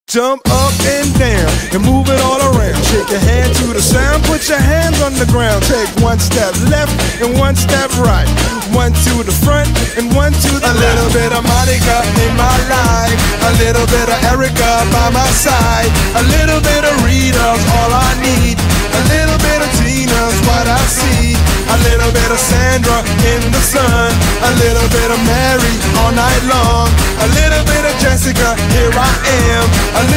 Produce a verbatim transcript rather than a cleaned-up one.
Jump up and down and move it all around. Shake your hand to the sound, put your hands on the ground. Take one step left and one step right. One to the front and one to the left. A little bit of Monica in my life, a little bit of Erica by my side, a little bit of Rita's all I need, a little bit of Tina's what I see, a little bit of Sandra in the sun, a little bit of Mary all night long, a little bit of Jessica, here I am, a